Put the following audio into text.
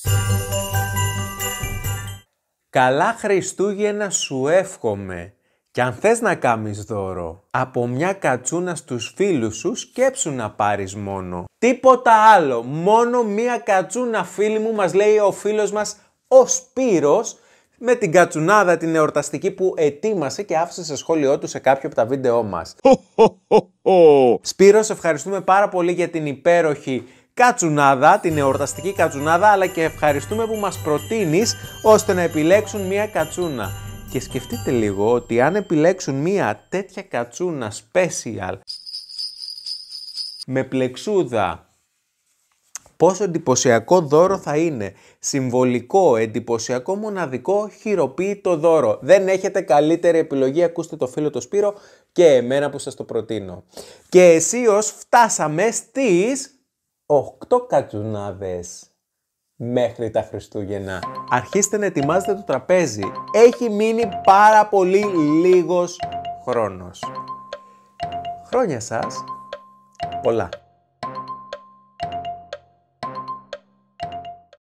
Καλά Χριστούγεννα σου εύχομαι. Και αν θες να κάνεις δώρο από μια κατσούνα στους φίλους σου, σκέψου να πάρεις μόνο. Τίποτα άλλο, μόνο μια κατσούνα φίλοι μου, μας λέει ο φίλος μας ο Σπύρος, με την κατσουνάδα την εορταστική που ετοίμασε και άφησε σε σχόλιο του σε κάποιο από τα βίντεό μας. Σπύρο, σε ευχαριστούμε πάρα πολύ για την υπέροχη κατσουνάδα, την εορταστική κατσουνάδα, αλλά και ευχαριστούμε που μας προτείνεις ώστε να επιλέξουν μια κατσούνα. Και σκεφτείτε λίγο ότι αν επιλέξουν μια τέτοια κατσούνα special με πλεξούδα, πόσο εντυπωσιακό δώρο θα είναι. Συμβολικό, εντυπωσιακό, μοναδικό, χειροποίητο δώρο. Δεν έχετε καλύτερη επιλογή, ακούστε το φίλο το Σπύρο και εμένα που σας το προτείνω. Και αισίως φτάσαμε στις 8 κατσουνάδες μέχρι τα Χριστούγεννα. Αρχίστε να ετοιμάζετε το τραπέζι. Έχει μείνει πάρα πολύ λίγος χρόνος. Χρόνια σας πολλά.